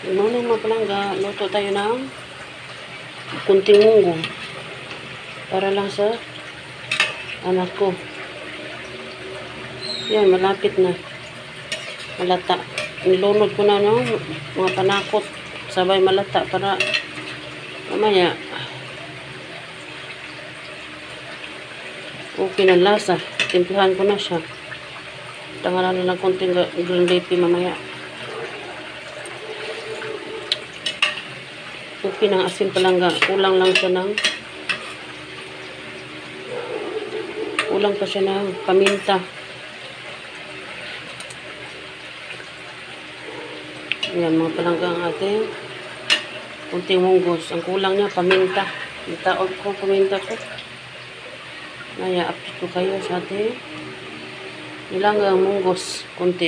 Morning mga palangga, luto tayo ng kunting munggo para lang sa anak ko. Yan, malapit na. Malata. Nilunod ko na no, mga panakot. Sabay malata para mamaya okay na lasa. Timplahan ko na siya. Tangalan na ng kunting green leafy mamaya. Okay ng asin palangga. Kulang lang siya ng kulang pa siya ng paminta. Yan mga palangga ang ating kunting munggos. Ang kulang niya paminta. Itaog ko paminta ko. Naya-update ko kayo sa ating nilanggang munggos. Kunti.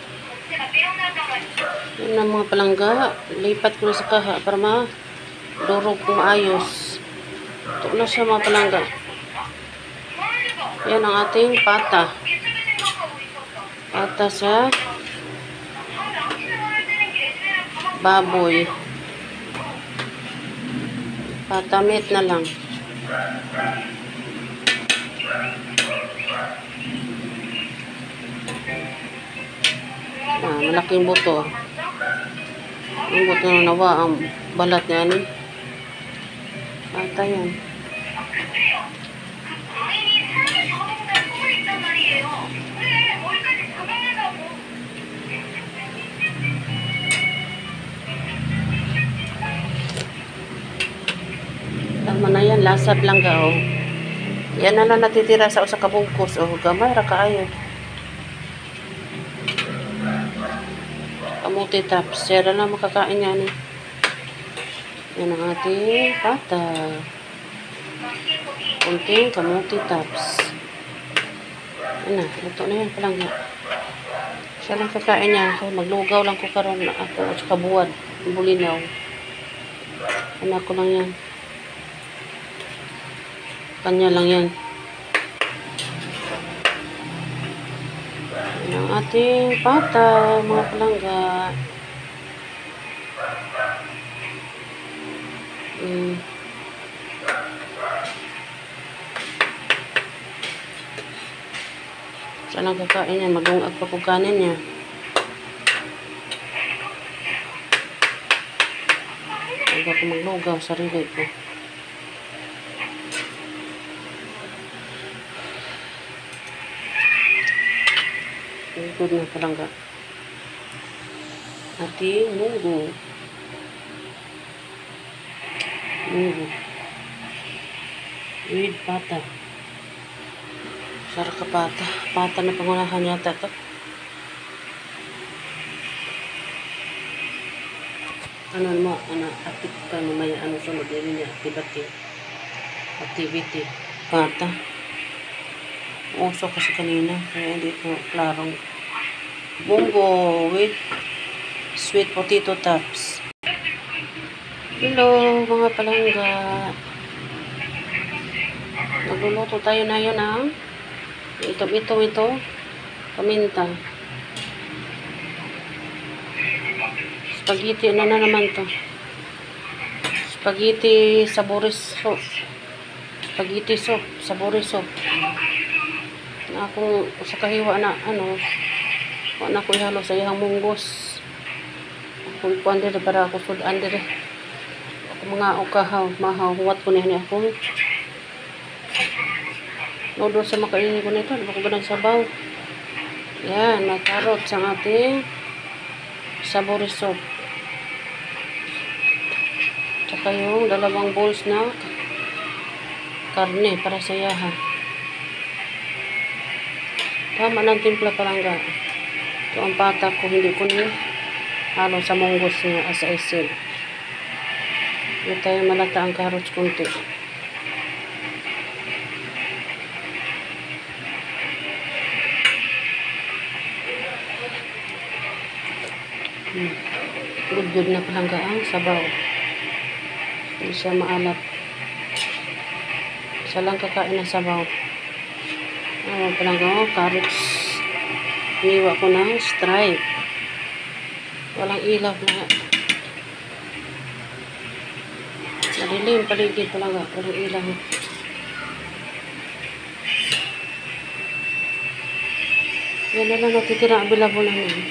Yan ang mga palangga. Lipat ko na sa kaha para madurog ko maayos. Ito na siya mga palangga. Yan ang ating pata. Pata sa baboy. Pata meat na lang. Malaking buto. Ang buto na nawa, ang balat niya ni. Pata yan. Tama na yan, lasad lang ka oh. Yan na lang natitira sa usa ka bungkus oh, gamay ra kaayo. Kamuti tops, sira na makakain yan eh. Yan ang ating pata. Kunting kamuti tops. Yan na, luto na yan palangga. Siya lang kakain niya. Maglugaw lang ko karon na ako at kabuwad. Bulinaw. Anak ko lang yan. Kanya lang yan. Yan ang ating pata, mga palangga. Siya lang kakain yan. Magungag pa kung kanin niya. Huwag ako maglugaw. Sarili ko. Good na palangga. Ating munggo. Munggo. With pata. Sarap ka pata. Pata na pangunahan yata ito. Ano mo? Aktif ka mamaya. Ano sunod din niya? Activity. Pata. Uso kasi kanina. Kaya hindi ko klarong. Munggo with sweet potato tops. Hello mga palangga. Nagluluto tayo na yun ang ito paminta. Spaghetti ano na naman to? Spaghetti saboris soup. Spaghetti soup, saboris soup. Na akong sa kahiwa na ano na ko ihalo sa iyang munggos. Ako ikuan dire para ako sudan dire. Ako mga ukahaw, mahahuwat ko niya ako. Noodles sa makainin ko nito, di ba ko ganang sabaw. Yan, may carrots ang ating saboris soup. Tsaka yung dalawang bowls na karne para sa yaha. Tama ng timpla palangga. Ito ang pata ko, hindi ko ni halo sa munggos niya as I said. Hindi tayo malata ang carrots kunti. Good na palangga ang sabaw. Hindi siya maalat. Isa lang kakain ng sabaw. Palangga carrots. Iniwa ko ng stripe. Walang ilaw na Madilim paligid talaga. Walang ilang. Yan na lang natitira available namin.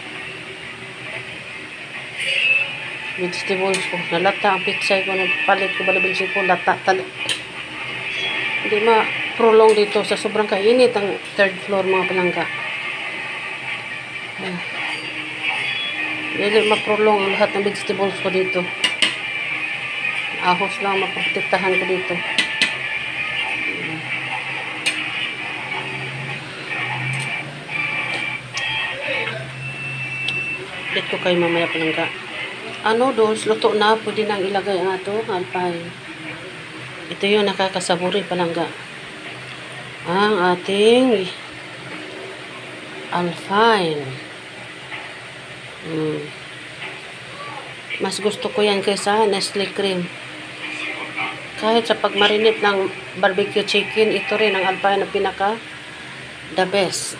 Vegetables ko. Nalata ang pizza ko. Nagpalit ko balabinsin ko. Lata tali. Hindi ma-prolong dito sa sobrang kainit ang third floor mga palangga. Hindi ma-prolong ang lahat ng vegetables ko dito. Ahos lang maprotektahan ko dito. Dito ko kayo mamaya palangga. Ano dos, luto na. Pwede nang ilagay ang ato alpay. Ito yung nakakasaburi palangga. Ang ating alpine. Mas gusto ko yan kaysa Nestle cream. Kahit sa pagmarinate ng barbecue chicken, ito rin ang alpine na pinaka the best.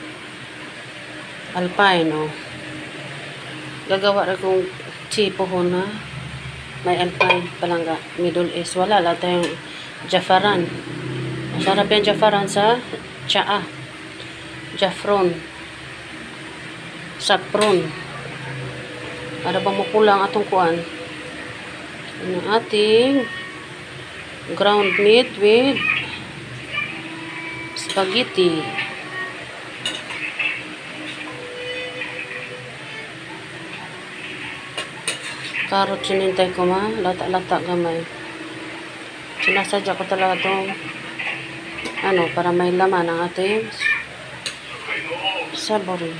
Alpine, oh. Gagawa rin kong chipohon na may alpine palangga. Middle East. Wala lang tayong jaffaran. Masarap yan jaffaran sa tsaa. Jaffron. Saffron. Para bang makulang atong kuan. Ang ating ground meat with spaghetti. Carrot sinintay ko lata-lata gamay. Sinasadya ko talaga itong para may laman ang ating savory.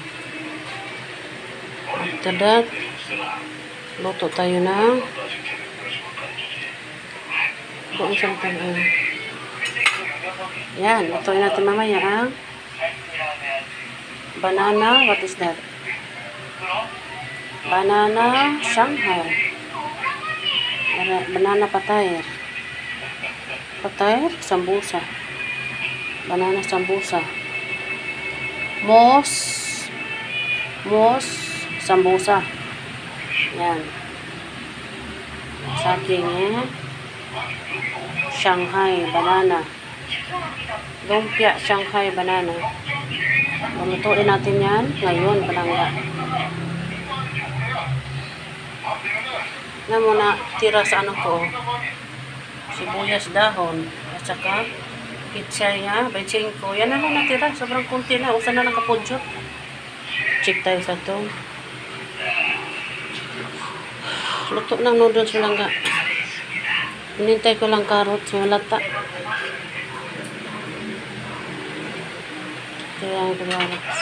After that, luto tayo ng doon sa tayo. Yan, lutuin natin mamaya ang banana, what is that? Banana Shanghai. Banana patayar. Patayar, sambusa. Banana sambusa. Mos sambusa. Yan. Saking Shanghai banana. Lumpia Shanghai banana. Lulutuin natin yan ngayon palangga. Na muna tira sa ko. Sibuyas dahon. At saka pitsaya, bechenko. Yan na lang natira. Sobrang kunti na. Usa na lang kapudyot. Check tayo sa to. Luto ng noodles lang nga. Hinintay ko lang carrots. Malata. Kaya ko carrots.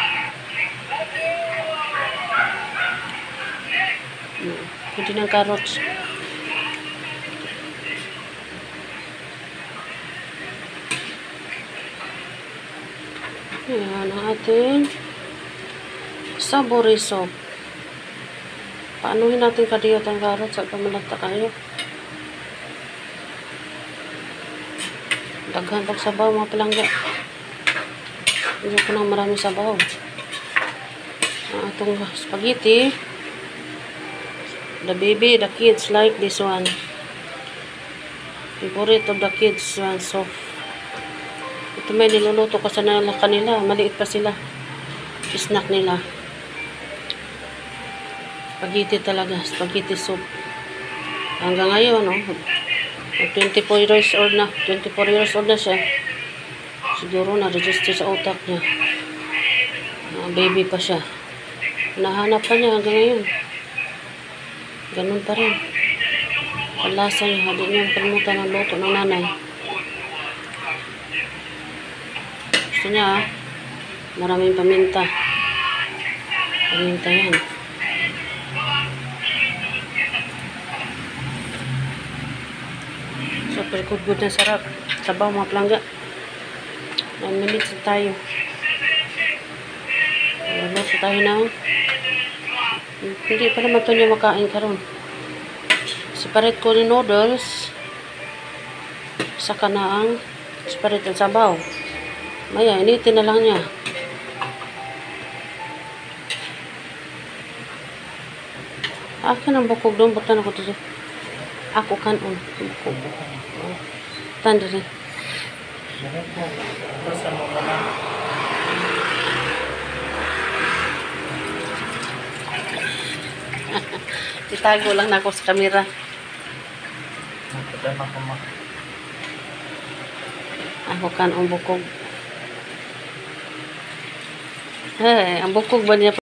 Pwede ng carrots. Ayan ang ating savory soup. Paanuhin natin kadiyot ang carrots at pamalata kayo. Daghan pag sabaw mga palangga. Hindi ko nang maraming sabaw. Ang atong spaghetti. The baby, the kids like this one. Favorite of the kids one, soft. Ito may niluluto ko sa kanila. Maliit pa sila. Snack nila. Spaghetti talaga. Spaghetti soup. Hanggang ngayon, 24 years old na. 24 years old na siya. Siguro na-register sa utak niya. Baby pa siya. Nahanap pa niya hanggang ngayon. Ganun pa rin. Palasa niya. Hindi niya kalimutan ng luto ng nanay. Gusto niya, maraming paminta. Paminta yan. Super good na sarap. Sabaw mga palangga. 9 minutes na tayo. Luto tayo na. Hindi pa naman ito niya makain karon. Separate ko ni noodles. Saka na ang separate ang sabaw. Maya, initin na lang niya. Akin ang bukog doon. Butan ako dito. Ako kanon. Bukog. Oh. Tandere. Basta mo na. Itago lang na ako sa kamera. Magpadama ko ma. Ako kanon bukog. Eh, ang bukog ba niya